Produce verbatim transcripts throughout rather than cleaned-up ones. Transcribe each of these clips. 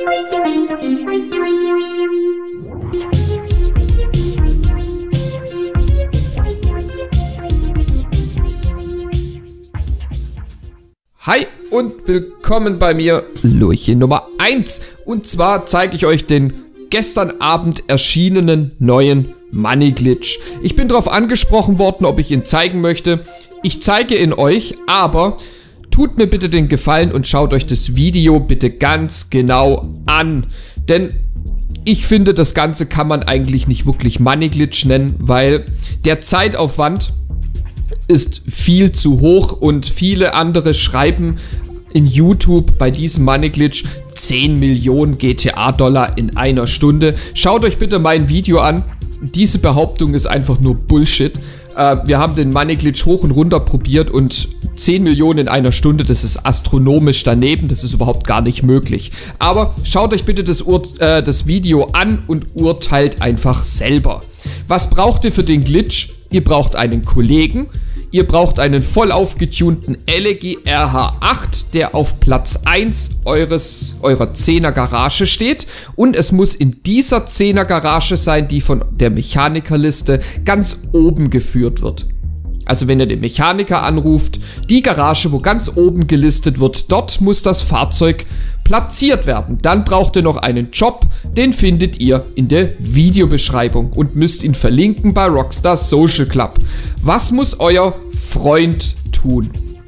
Hi und willkommen bei mir, Lurche Nummer eins. Und zwar zeige ich euch den gestern Abend erschienenen neuen Money Glitch. Ich bin darauf angesprochen worden, ob ich ihn zeigen möchte. Ich zeige ihn euch, aber tut mir bitte den Gefallen und schaut euch das Video bitte ganz genau an. Denn ich finde, das Ganze kann man eigentlich nicht wirklich Money Glitch nennen, weil der Zeitaufwand ist viel zu hoch und viele andere schreiben in YouTube bei diesem Money Glitch zehn Millionen G T A-Dollar in einer Stunde. Schaut euch bitte mein Video an. Diese Behauptung ist einfach nur Bullshit. Äh, wir haben den Money Glitch hoch und runter probiert und zehn Millionen in einer Stunde, das ist astronomisch daneben, das ist überhaupt gar nicht möglich. Aber schaut euch bitte das, Ur äh, das Video an und urteilt einfach selber. Was braucht ihr für den Glitch? Ihr braucht einen Kollegen. Ihr braucht einen voll aufgetunten Elegy R H acht, der auf Platz eins eures, eurer zehner Garage steht. Und es muss in dieser zehner Garage sein, die von der Mechanikerliste ganz oben geführt wird. Also wenn ihr den Mechaniker anruft, die Garage, wo ganz oben gelistet wird, dort muss das Fahrzeug platziert werden. Dann braucht ihr noch einen Job, den findet ihr in der Videobeschreibung und müsst ihn verlinken bei Rockstar Social Club. Was muss euer Freund tun?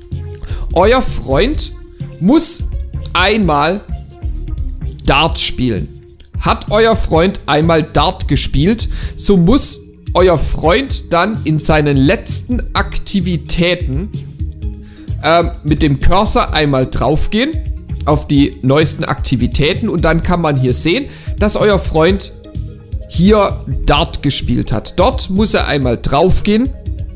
Euer Freund muss einmal Dart spielen. Hat euer Freund einmal Dart gespielt, so muss euer Freund dann in seinen letzten Aktivitäten äh, mit dem Cursor einmal draufgehen auf die neuesten Aktivitäten und dann kann man hier sehen, dass euer Freund hier Dart gespielt hat. Dort muss er einmal draufgehen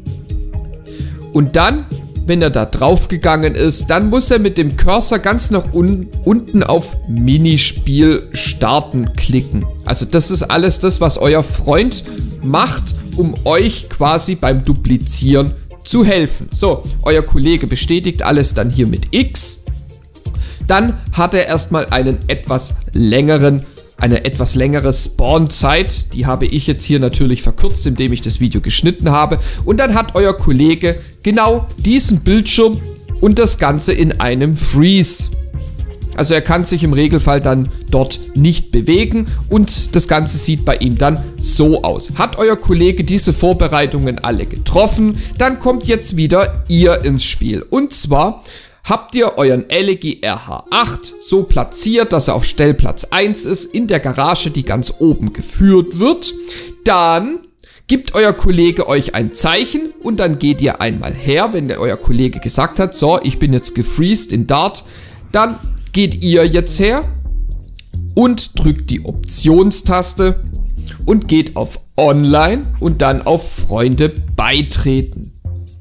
und dann, wenn er da draufgegangen ist, dann muss er mit dem Cursor ganz nach un unten auf Minispiel starten klicken. Also das ist alles das, was euer Freund macht, um euch quasi beim Duplizieren zu helfen. So, euer Kollege bestätigt alles dann hier mit X. Dann hat er erstmal einen etwas längeren, eine etwas längere Spawn-Zeit. Die habe ich jetzt hier natürlich verkürzt, indem ich das Video geschnitten habe. Und dann hat euer Kollege genau diesen Bildschirm und das Ganze in einem Freeze. Also er kann sich im Regelfall dann dort nicht bewegen und das Ganze sieht bei ihm dann so aus. Hat euer Kollege diese Vorbereitungen alle getroffen, dann kommt jetzt wieder ihr ins Spiel. Und zwar habt ihr euren Elegy R H acht so platziert, dass er auf Stellplatz eins ist, in der Garage, die ganz oben geführt wird. Dann gibt euer Kollege euch ein Zeichen und dann geht ihr einmal her, wenn der euer Kollege gesagt hat, so, ich bin jetzt gefreezed in Dart, dann geht ihr jetzt her und drückt die Optionstaste und geht auf Online und dann auf Freunde beitreten.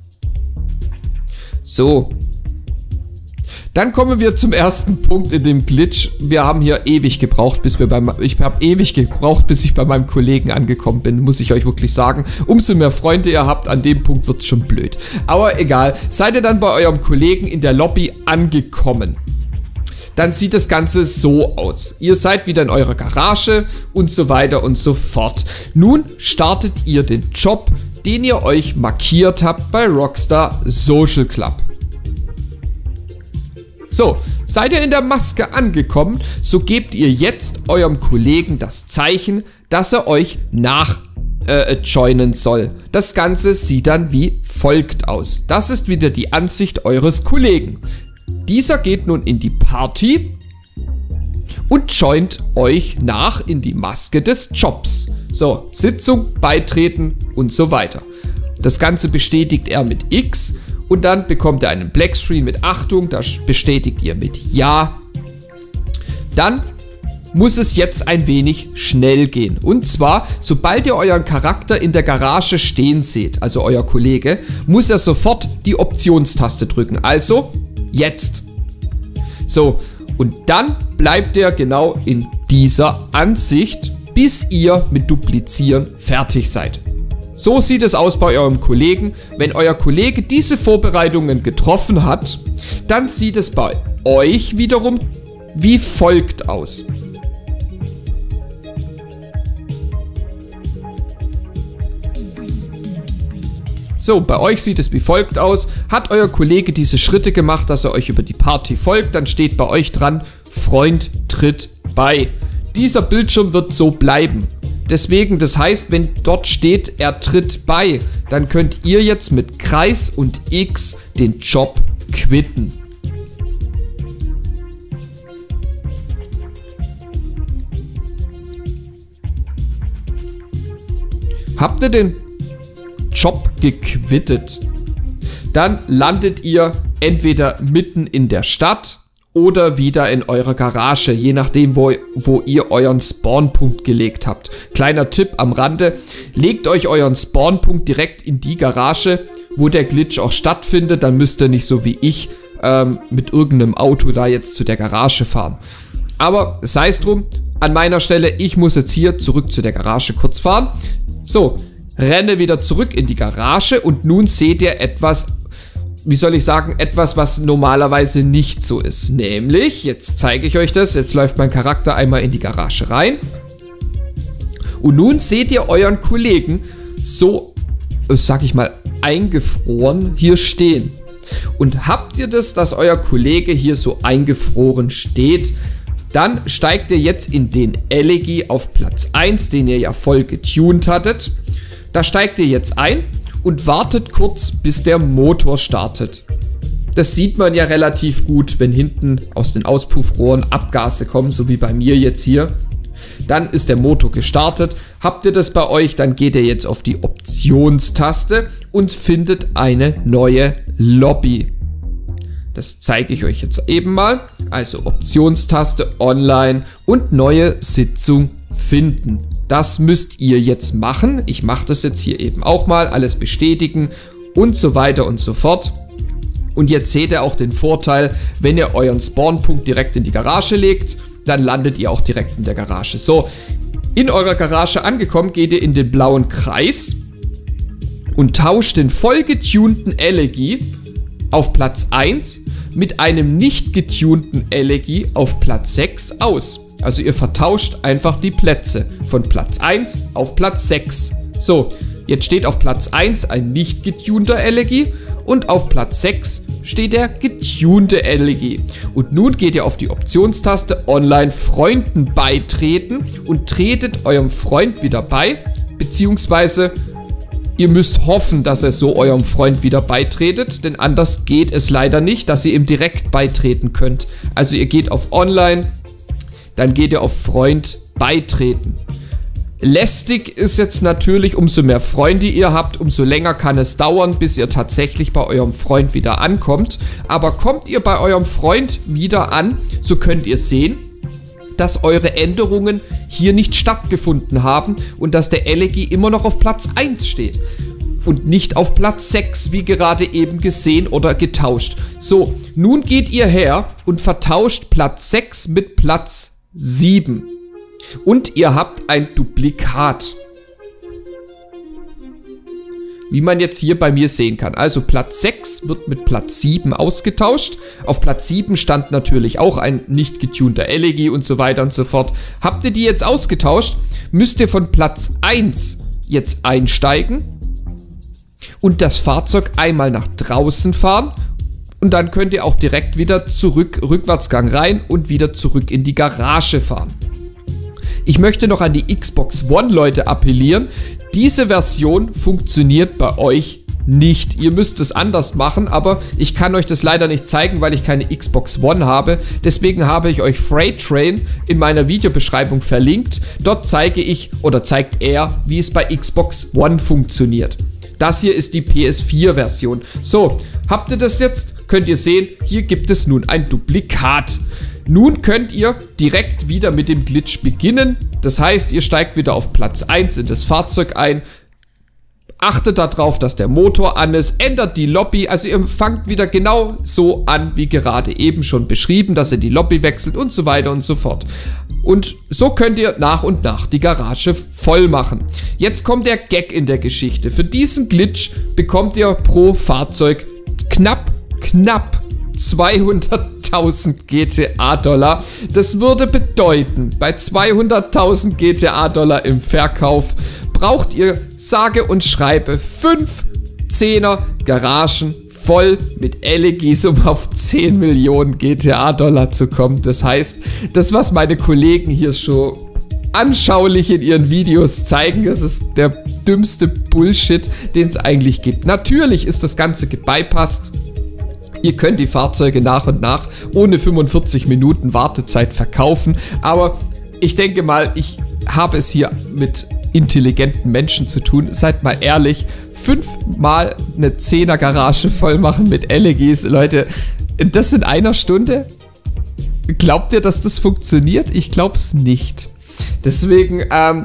So. Dann kommen wir zum ersten Punkt in dem Glitch. Wir haben hier ewig gebraucht, bis wir beim, ich habe ewig gebraucht, bis ich bei meinem Kollegen angekommen bin, muss ich euch wirklich sagen. Umso mehr Freunde ihr habt, an dem Punkt wird es schon blöd. Aber egal, seid ihr dann bei eurem Kollegen in der Lobby angekommen. Dann sieht das Ganze so aus. Ihr seid wieder in eurer Garage und so weiter und so fort. Nun startet ihr den Job, den ihr euch markiert habt bei Rockstar Social Club. So, seid ihr in der Maske angekommen, so gebt ihr jetzt eurem Kollegen das Zeichen, dass er euch nach äh, joinen soll. Das Ganze sieht dann wie folgt aus. Das ist wieder die Ansicht eures Kollegen. Dieser geht nun in die Party und joint euch nach in die Maske des Jobs. So, Sitzung, beitreten und so weiter. Das Ganze bestätigt er mit X und dann bekommt er einen Blackscreen mit Achtung, das bestätigt ihr mit Ja. Dann muss es jetzt ein wenig schnell gehen. Und zwar, sobald ihr euren Charakter in der Garage stehen seht, also euer Kollege, muss er sofort die Optionstaste drücken. Also jetzt. So, und dann bleibt er genau in dieser Ansicht, bis ihr mit Duplizieren fertig seid. So sieht es aus bei eurem Kollegen. Wenn euer Kollege diese Vorbereitungen getroffen hat, dann sieht es bei euch wiederum wie folgt aus. So, bei euch sieht es wie folgt aus. Hat euer Kollege diese Schritte gemacht, dass er euch über die Party folgt, dann steht bei euch dran, Freund tritt bei. Dieser Bildschirm wird so bleiben. Deswegen, das heißt, wenn dort steht, er tritt bei, dann könnt ihr jetzt mit Kreis und X den Job quitten. Habt ihr den Job gequittet, dann landet ihr entweder mitten in der Stadt oder wieder in eurer Garage, je nachdem, wo, wo ihr euren Spawnpunkt gelegt habt. Kleiner Tipp am Rande, legt euch euren Spawnpunkt direkt in die Garage, wo der Glitch auch stattfindet, dann müsst ihr nicht so wie ich ähm, mit irgendeinem Auto da jetzt zu der Garage fahren. Aber sei es drum, an meiner Stelle, ich muss jetzt hier zurück zu der Garage kurz fahren. So, renne wieder zurück in die Garage und nun seht ihr etwas, wie soll ich sagen, etwas, was normalerweise nicht so ist. Nämlich, jetzt zeige ich euch das, jetzt läuft mein Charakter einmal in die Garage rein. Und nun seht ihr euren Kollegen so, sag ich mal, eingefroren hier stehen. Und habt ihr das, dass euer Kollege hier so eingefroren steht, dann steigt ihr jetzt in den Elegy auf Platz eins, den ihr ja voll getuned hattet. Da steigt ihr jetzt ein und wartet kurz, bis der Motor startet. Das sieht man ja relativ gut, wenn hinten aus den Auspuffrohren Abgase kommen, so wie bei mir jetzt hier. Dann ist der Motor gestartet. Habt ihr das bei euch, dann geht ihr jetzt auf die Optionstaste und findet eine neue Lobby. Das zeige ich euch jetzt eben mal. Also Optionstaste, Online und neue Sitzung finden. Das müsst ihr jetzt machen. Ich mache das jetzt hier eben auch mal. Alles bestätigen und so weiter und so fort. Und jetzt seht ihr auch den Vorteil, wenn ihr euren Spawnpunkt direkt in die Garage legt, dann landet ihr auch direkt in der Garage. So, in eurer Garage angekommen, geht ihr in den blauen Kreis und tauscht den voll getunten Elegy auf Platz eins mit einem nicht getunten Elegy auf Platz sechs aus. Also ihr vertauscht einfach die Plätze von Platz eins auf Platz sechs. So, jetzt steht auf Platz eins ein nicht getunter Elegy und auf Platz sechs steht der getunte Elegy. Und nun geht ihr auf die Optionstaste Online Freunden beitreten und tretet eurem Freund wieder bei, beziehungsweise ihr müsst hoffen, dass er so eurem Freund wieder beitretet, denn anders geht es leider nicht, dass ihr ihm direkt beitreten könnt. Also ihr geht auf Online, dann geht ihr auf Freund beitreten. Lästig ist jetzt natürlich, umso mehr Freunde ihr habt, umso länger kann es dauern, bis ihr tatsächlich bei eurem Freund wieder ankommt. Aber kommt ihr bei eurem Freund wieder an, so könnt ihr sehen, dass eure Änderungen hier nicht stattgefunden haben und dass der Elegy immer noch auf Platz eins steht und nicht auf Platz sechs, wie gerade eben gesehen oder getauscht. So, nun geht ihr her und vertauscht Platz sechs mit Platz sieben. Und ihr habt ein Duplikat. Wie man jetzt hier bei mir sehen kann. Also Platz sechs wird mit Platz sieben ausgetauscht. Auf Platz sieben stand natürlich auch ein nicht getunter Elegy und so weiter und so fort. Habt ihr die jetzt ausgetauscht, müsst ihr von Platz eins jetzt einsteigen und das Fahrzeug einmal nach draußen fahren. Und dann könnt ihr auch direkt wieder zurück, Rückwärtsgang rein und wieder zurück in die Garage fahren. Ich möchte noch an die Xbox One Leute appellieren. Diese Version funktioniert bei euch nicht. Ihr müsst es anders machen, aber ich kann euch das leider nicht zeigen, weil ich keine Xbox One habe. Deswegen habe ich euch Freight Train in meiner Videobeschreibung verlinkt. Dort zeige ich oder zeigt er, wie es bei Xbox One funktioniert. Das hier ist die P S vier Version. So, habt ihr das jetzt? Könnt ihr sehen, hier gibt es nun ein Duplikat. Nun könnt ihr direkt wieder mit dem Glitch beginnen. Das heißt, ihr steigt wieder auf Platz eins in das Fahrzeug ein. Achtet darauf, dass der Motor an ist. Ändert die Lobby. Also ihr fangt wieder genau so an, wie gerade eben schon beschrieben, dass ihr die Lobby wechselt und so weiter und so fort. Und so könnt ihr nach und nach die Garage voll machen. Jetzt kommt der Gag in der Geschichte. Für diesen Glitch bekommt ihr pro Fahrzeug knapp, knapp zweihunderttausend G T A-Dollar. Das würde bedeuten, bei zweihunderttausend G T A-Dollar im Verkauf braucht ihr sage und schreibe fünf zehner Garagen voll mit L E Gs, um auf zehn Millionen G T A-Dollar zu kommen. Das heißt, das, was meine Kollegen hier schon anschaulich in ihren Videos zeigen, das ist der dümmste Bullshit, den es eigentlich gibt. Natürlich ist das Ganze gebypasst. Ihr könnt die Fahrzeuge nach und nach ohne fünfundvierzig Minuten Wartezeit verkaufen, aber ich denke mal, ich habe es hier mit intelligenten Menschen zu tun. Seid mal ehrlich, fünfmal eine zehner Garage voll machen mit L E Gs, Leute, das in einer Stunde? Glaubt ihr, dass das funktioniert? Ich glaube es nicht. Deswegen, ähm,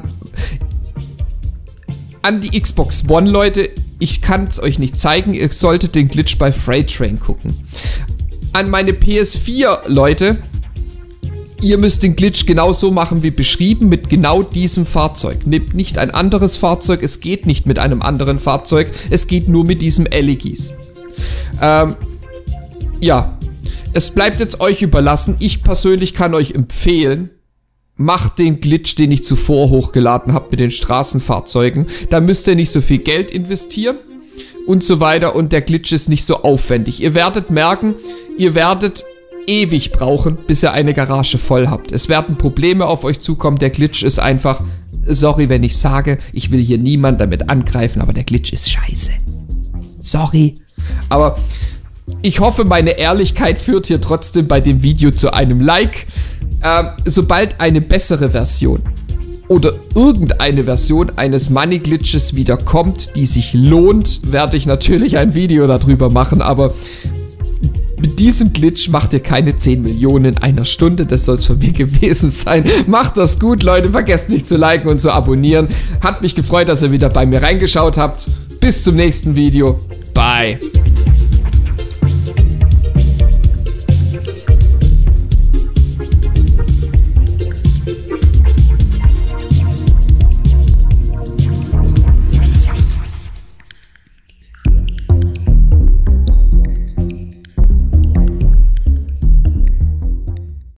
an die Xbox One, Leute, ich kann es euch nicht zeigen, ihr solltet den Glitch bei Freight Train gucken. An meine P S vier, Leute, ihr müsst den Glitch genauso machen wie beschrieben, mit genau diesem Fahrzeug. Nehmt nicht ein anderes Fahrzeug, es geht nicht mit einem anderen Fahrzeug, es geht nur mit diesem L E Gs. Ähm, ja, es bleibt jetzt euch überlassen. Ich persönlich kann euch empfehlen, macht den Glitch, den ich zuvor hochgeladen habe mit den Straßenfahrzeugen. Da müsst ihr nicht so viel Geld investieren und so weiter und der Glitch ist nicht so aufwendig. Ihr werdet merken, ihr werdet ewig brauchen, bis ihr eine Garage voll habt. Es werden Probleme auf euch zukommen. Der Glitch ist einfach, sorry, wenn ich sage, ich will hier niemand damit angreifen, aber der Glitch ist scheiße. Sorry. Aber ich hoffe, meine Ehrlichkeit führt hier trotzdem bei dem Video zu einem Like. Ähm, sobald eine bessere Version oder irgendeine Version eines Money Glitches wieder kommt, die sich lohnt, werde ich natürlich ein Video darüber machen, aber mit diesem Glitch macht ihr keine zehn Millionen in einer Stunde, das soll es von mir gewesen sein. Macht das gut, Leute, vergesst nicht zu liken und zu abonnieren. Hat mich gefreut, dass ihr wieder bei mir reingeschaut habt. Bis zum nächsten Video. Bye.